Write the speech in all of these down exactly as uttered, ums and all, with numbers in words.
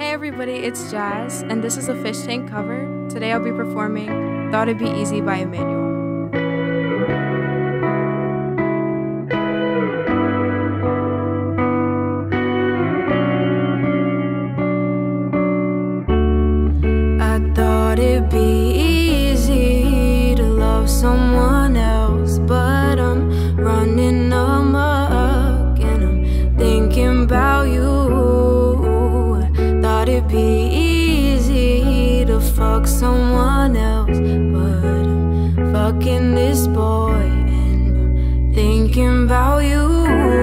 Hey everybody, it's Jazz, and this is a fish tank cover. Today I'll be performing Thought It'd Be Easy by Emanuel. I thought it'd be easy to love someone else, but I'm running amok and I'm thinking about you. Thought it'd be easy to fuck someone else, but I'm fucking this boy and I'm thinking about you.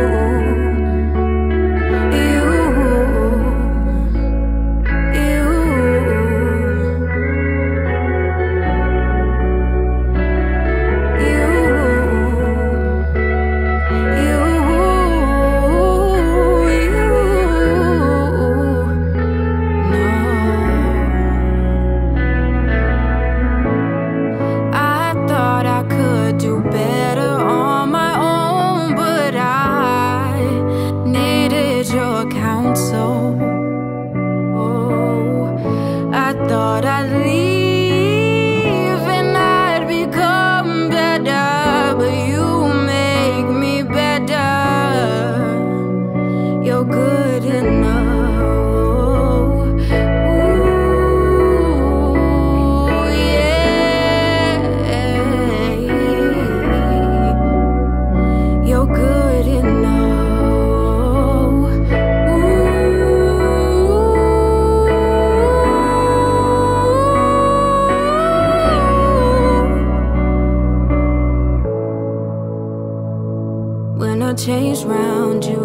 Thought I'd leave and I'd become better, but you make me better. You're good enough. Ooh, yeah. You're good enough. When I change round you,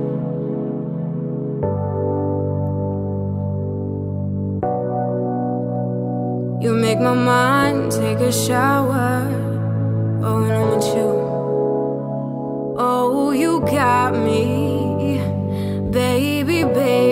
you make my mind take a shower. Oh, when I'm with you, oh, you got me, baby, baby.